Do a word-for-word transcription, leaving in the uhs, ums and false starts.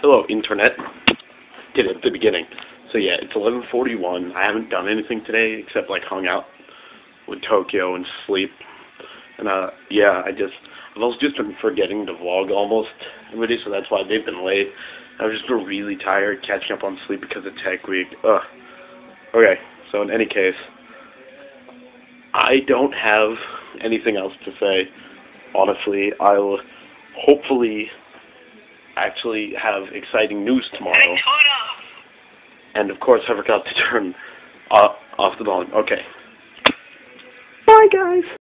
Hello, Internet. Did it at the beginning. So yeah, it's eleven forty-one. I haven't done anything today except like hung out with Tokyo and sleep. And uh, yeah, I just I've also just been forgetting to vlog almost every day, so that's why they've been late. I've just been really tired catching up on sleep because of Tech Week. Ugh. Okay, so in any case, I don't have anything else to say. Honestly, I'll hopefully actually have exciting news tomorrow. And of course, I forgot to turn uh, off the volume. Okay. Bye, guys.